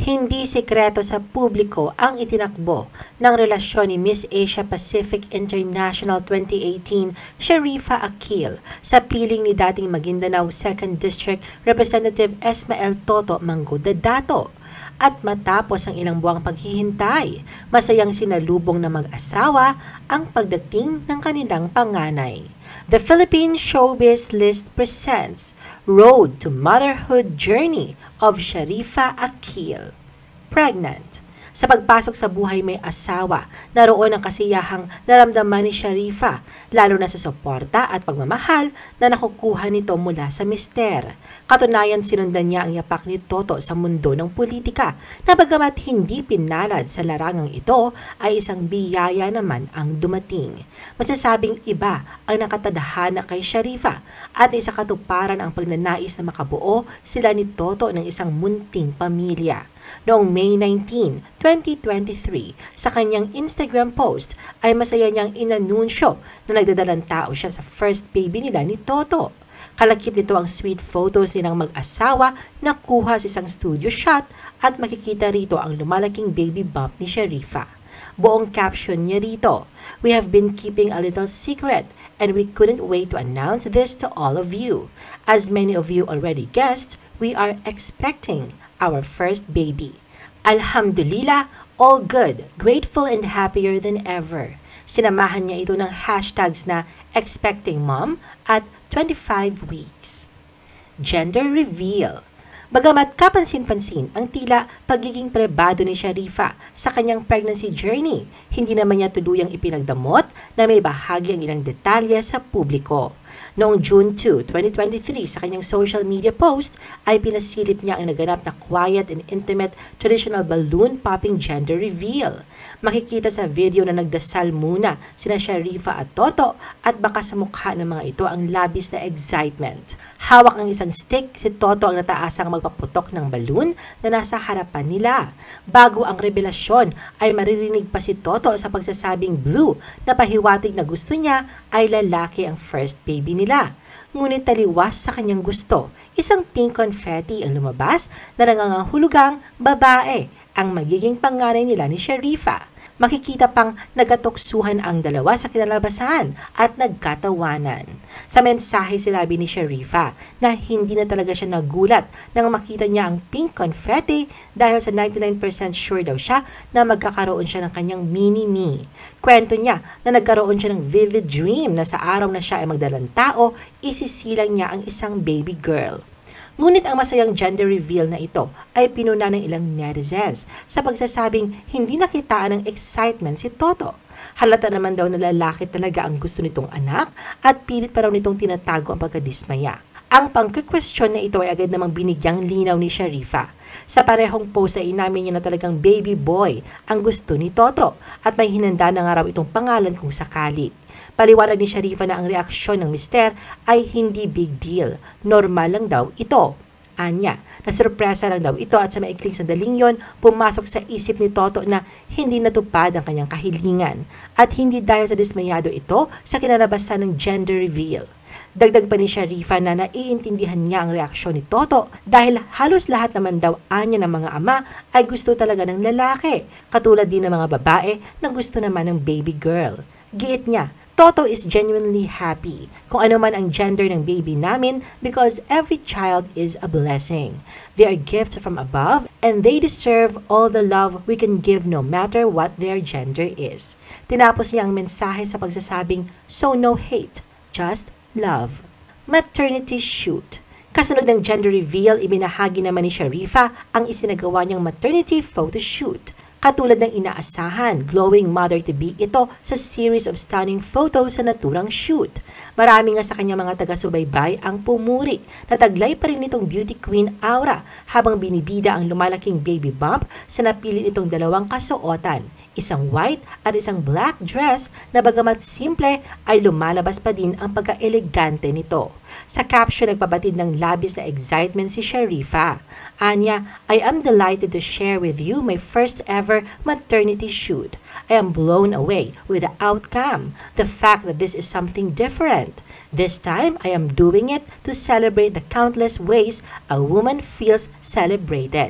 Hindi sekreto sa publiko ang itinakbo ng relasyon ni Miss Asia Pacific International 2018 Sharifa Akil sa piling ni dating Maguindanao 2nd District Representative Esmael Toto Mangudadato. At matapos ang ilang buwang paghihintay, masayang sinalubong na mag-asawa ang pagdating ng kanilang panganay. The Philippine Showbiz List presents Road to Motherhood Journey of Sharifa Akil. Pregnant. Sa pagpasok sa buhay may asawa, naroon ang kasiyahang naramdaman ni Sharifa, lalo na sa suporta at pagmamahal na nakukuha nito mula sa mister. Katunayan sinundan niya ang yapak ni Toto sa mundo ng politika, na bagamat hindi pinalad sa larangang ito, ay isang biyaya naman ang dumating. Masasabing iba ang nakatadhana kay Sharifa at isa katuparan ang pagnanais na makabuo sila ni Toto ng isang munting pamilya. Noong May 19, 2023, sa kanyang Instagram post ay masaya niyang inanunsyo na nagdadalang tao siya sa first baby nila ni Toto. Kalakip nito ang sweet photos nilang mag-asawa na kuha sa isang studio shot at makikita rito ang lumalaking baby bump ni Sharifa. Buong caption niya rito, "We have been keeping a little secret and we couldn't wait to announce this to all of you. As many of you already guessed, we are expecting our first baby. Alhamdulillah, all good, grateful and happier than ever." Sinamahan niya ito ng hashtags na expecting mom at 25 weeks. Gender reveal. Bagamat kapansin-pansin ang tila pagiging prebado ni Sharifa sa kanyang pregnancy journey, hindi naman niya tuluyang ipinagdamot na may bahagi ang ilang detalye sa publiko. Noong June 2, 2023, sa kanyang social media post ay pinasilip niya ang naganap na quiet and intimate traditional balloon popping gender reveal. Makikita sa video na nagdasal muna sina Sharifa at Toto at baka sa mukha ng mga ito ang labis na excitement. Hawak ang isang stick, si Toto ang nataasang magpaputok ng balloon na nasa harapan nila. Bago ang revelasyon ay maririnig pa si Toto sa pagsasabing blue na pahiwatig na gusto niya ay lalaki ang first baby nila. Ngunit taliwas sa kanyang gusto, isang pink confetti ang lumabas na nangangahulugang babae ang magiging panganay nila ni Sharifa. Makikita pang nagkatoksuhan ang dalawa sa kinalabasan at nagkatawanan. Sa mensahe sinabi ni Sharifa na hindi na talaga siya nagulat nang makita niya ang pink confetti dahil sa 99% sure daw siya na magkakaroon siya ng kanyang mini-me. Kwento niya na nagkaroon siya ng vivid dream na sa araw na siya ay magdalang tao, isisilang niya ang isang baby girl. Ngunit ang masayang gender reveal na ito ay pinuna ng ilang netizens sa pagsasabing hindi nakitaan ng excitement si Toto. Halata naman daw na lalaki talaga ang gusto nitong anak at pilit pa raw nitong tinatago ang pagkadismaya. Ang pangke-question na ito ay agad namang binigyang linaw ni Sharifa. Sa parehong post ay inamin niya na talagang baby boy ang gusto ni Toto at may hinanda na nga raw itong pangalan kung sakali. Paliwanag ni Sharifa na ang reaksyon ng mister ay hindi big deal. Normal lang daw ito. Anya, nasurpresa lang daw ito at sa maikling sandaling yon, pumasok sa isip ni Toto na hindi natupad ang kanyang kahilingan at hindi dahil sa dismayado ito sa kinalabasan ng gender reveal. Dagdag pa ni Sharifa na naiintindihan niya ang reaksyon ni Toto dahil halos lahat naman daw anya ng mga ama ay gusto talaga ng lalaki, katulad din ng mga babae na gusto naman ng baby girl. Giit niya, Toto is genuinely happy kung ano man ang gender ng baby namin because every child is a blessing. They are gifts from above and they deserve all the love we can give no matter what their gender is. Tinapos niya ang mensahe sa pagsasabing, "So no hate, just love." Maternity shoot. Kasunod ng gender reveal, ibinahagi naman ni Sharifa ang isinagawa niyang maternity photo shoot. Katulad ng inaasahan, glowing mother-to-be ito sa series of stunning photos sa naturang shoot. Marami nga sa kanyang mga taga-subaybay ang pumuri na taglay pa rin itong beauty queen aura habang binibida ang lumalaking baby bump sa napili nitong dalawang kasuotan. Isang white at isang black dress na bagamat simple ay lumalabas pa din ang pagka-elegante nito. Sa caption, nagpabatid ng labis na excitement si Sharifa. Anya, "I am delighted to share with you my first ever maternity shoot. I am blown away with the outcome, the fact that this is something different. This time, I am doing it to celebrate the countless ways a woman feels celebrated."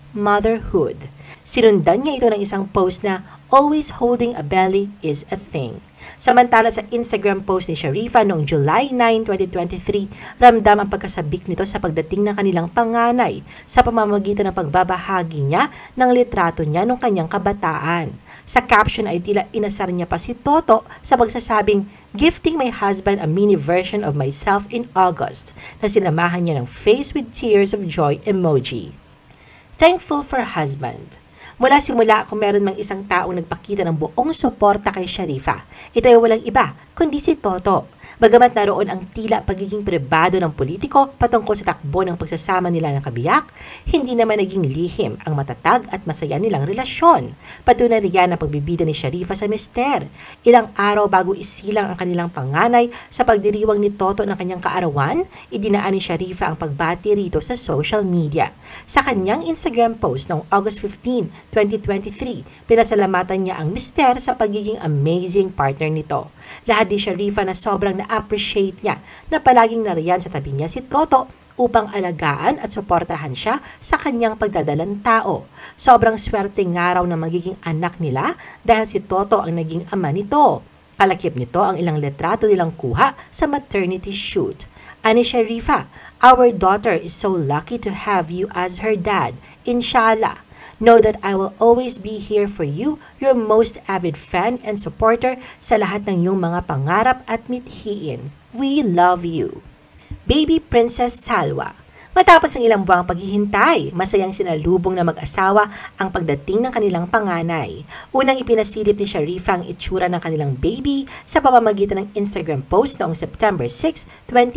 motherhood. Sinundan niya ito ng isang post na always holding a belly is a thing. Samantala sa Instagram post ni Sharifah noong July 9, 2023, ramdam ang pagkasabik nito sa pagdating ng kanilang panganay sa pamamagitan ng pagbabahagi niya ng litrato niya noong kanyang kabataan. Sa caption ay tila inasar niya pa si Toto sa pagsasabing, "Gifting my husband a mini version of myself in August," na sinamahan niya ng face with tears of joy emoji. Thankful for husband. Mula simula kung meron mang isang taong nagpakita ng buong suporta kay Sharifah, ito ay walang iba kundi si Toto. Bagamat naroon ang tila pagiging pribado ng politiko patungkol sa takbo ng pagsasama nila ng kabiyak, hindi naman naging lihim ang matatag at masaya nilang relasyon. Patunay riyan ang pagbibida ni Sharifah sa mister. Ilang araw bago isilang ang kanilang panganay sa pagdiriwang ni Toto ng kanyang kaarawan, idinaan ni Sharifah ang pagbati rito sa social media. Sa kanyang Instagram post noong August 15, 2023, pinasalamatan niya ang mister sa pagiging amazing partner nito. Lahat ni Sharifah na sobrang na-appreciate niya na palaging nariyan sa tabi niya si Toto upang alagaan at suportahan siya sa kanyang pagdadalang tao. Sobrang swerte nga raw na magiging anak nila dahil si Toto ang naging ama nito. Kalakip nito ang ilang litrato nilang kuha sa maternity shoot. Ani Sharifah, "Our daughter is so lucky to have you as her dad. Inshallah. Know that I will always be here for you, your most avid fan and supporter sa lahat ng iyong mga pangarap at mithiin. We love you." Baby Princess Salwa. Matapos ang ilang buwang paghihintay, masayang sinalubong na mag-asawa ang pagdating ng kanilang panganay. Unang ipinasilip ni Sharifah ang itsura ng kanilang baby sa pamamagitan ng Instagram post noong September 6,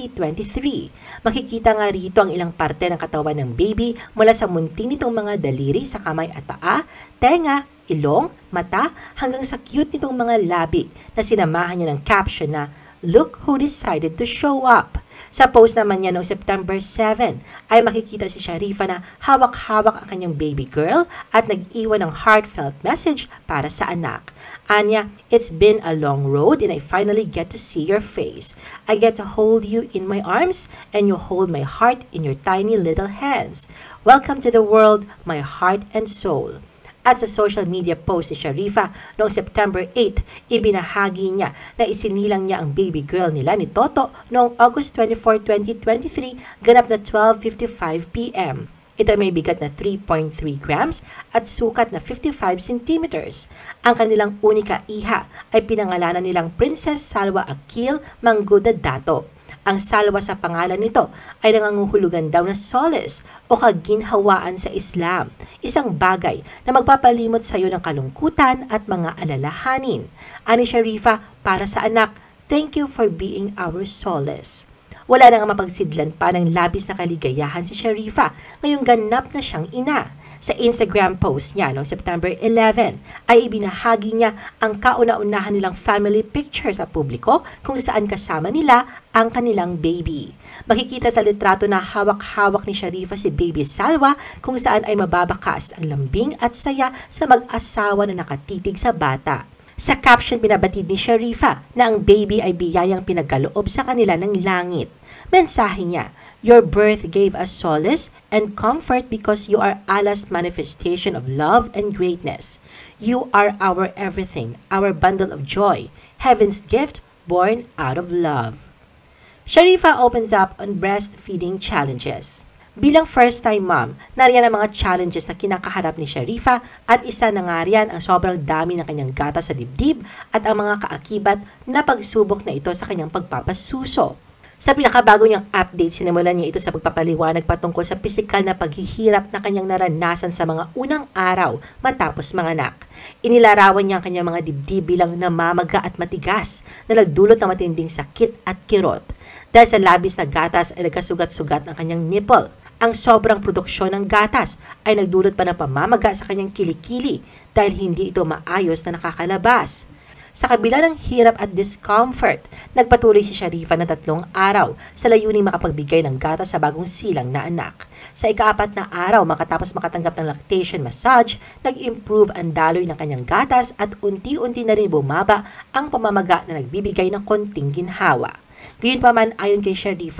2023. Makikita nga rito ang ilang parte ng katawan ng baby mula sa munting nitong mga daliri sa kamay at paa, tenga, ilong, mata, hanggang sa cute nitong mga labi na sinamahan niya ng caption na, "Look who decided to show up." Sa post naman niya noong September 7 ay makikita si Sharifah na hawak-hawak ang kanyang baby girl at nag-iwan ng heartfelt message para sa anak. Anya, "It's been a long road and I finally get to see your face. I get to hold you in my arms and you hold my heart in your tiny little hands. Welcome to the world, my heart and soul." At sa social media post ni Sharifah noong September 8, ibinahagi niya na isinilang niya ang baby girl nila ni Toto noong August 24, 2023, ganap na 12:55 p.m. Ito may bigat na 3.3 grams at sukat na 55 centimeters. Ang kanilang unika iha ay pinangalanan nilang Princess Salwa Akil Mangguda Dato. Ang salwa sa pangalan nito ay nanganguhulugan daw na solace o kaginhawaan sa Islam, isang bagay na magpapalimot sa iyo ng kalungkutan at mga alalahanin. Ani Sharifah, para sa anak, "Thank you for being our solace." Wala nang mapagsidlan pa ng labis na kaligayahan si Sharifah ngayong ganap na siyang ina. Sa Instagram post niya noong September 11 ay ibinahagi niya ang kauna-unahan nilang family picture sa publiko kung saan kasama nila ang kanilang baby. Makikita sa litrato na hawak-hawak ni Sharifah si baby Salwa kung saan ay mababakas ang lambing at saya sa mag-asawa na nakatitig sa bata. Sa caption pinabatid ni Sharifah na ang baby ay biyayang pinagkaloob sa kanila ng langit. Mensahe niya, "Your birth gave us solace and comfort because you are Allah's manifestation of love and greatness. You are our everything, our bundle of joy, heaven's gift born out of love." Sharifah opens up on breastfeeding challenges. Bilang first-time mom, nariyan ang mga challenges na kinakaharap ni Sharifah at isa na nga riyan ang sobrang dami ng kanyang gatas sa dibdib at ang mga kaakibat na pagsubok na ito sa kanyang pagpapasuso. Sa pinakabago niyang update, sinimulan niya ito sa pagpapaliwanag patungkol sa pisikal na paghihirap na kanyang naranasan sa mga unang araw matapos manganak. Inilarawan niya ang kanyang mga dibdib bilang namamaga at matigas na nagdulot ng matinding sakit at kirot. Dahil sa labis na gatas ay nagkasugat-sugat ang kanyang nipple. Ang sobrang produksyon ng gatas ay nagdulot pa ng pamamaga sa kanyang kilikili dahil hindi ito maayos na nakakalabas. Sa kabila ng hirap at discomfort, nagpatuloy si Sharifah ng 3 araw sa layuning makapagbigay ng gatas sa bagong silang na anak. Sa ika-4 na araw makatapos makatanggap ng lactation massage, nag-improve ang daloy ng kanyang gatas at unti-unti na rin bumaba ang pamamaga na nagbibigay ng konting ginhawa. Gayunpaman, ayon kay Sharifah,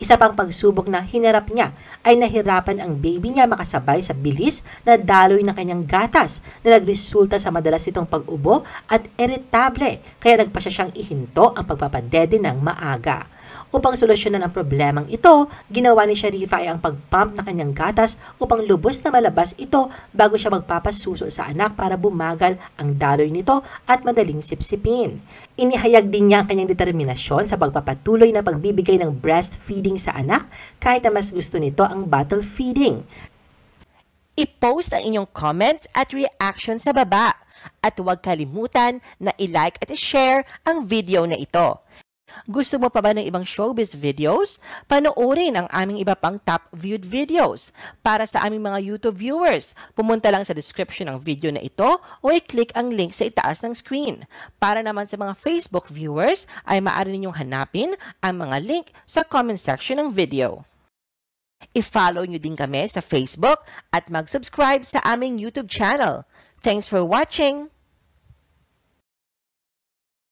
Isa pang pagsubok na hinarap niya ay nahirapan ang baby niya makasabay sa bilis na daloy ng kanyang gatas na nagresulta sa madalas itong pag-ubo at iritable kaya nagpasya siyang ihinto ang pagpapadede ng maaga. Upang solusyonan ang problemang ito, ginawa ni Sharifa ay ang pagpump na kanyang gatas upang lubos na malabas ito bago siya magpapasuso sa anak para bumagal ang daloy nito at madaling sipsipin. Inihayag din niya ang kanyang determinasyon sa pagpapatuloy na pagbibigay ng breastfeeding sa anak kahit na mas gusto nito ang bottle feeding. I-post ang inyong comments at reaction sa baba at huwag kalimutan na i-like at i-share ang video na ito. Gusto mo pa ba ng ibang showbiz videos? Panoorin ang aming iba pang top viewed videos. Para sa aming mga YouTube viewers, pumunta lang sa description ng video na ito o i-click ang link sa itaas ng screen. Para naman sa mga Facebook viewers, ay maaari ninyong hanapin ang mga link sa comment section ng video. I-follow nyo din kami sa Facebook at mag-subscribe sa aming YouTube channel. Thanks for watching!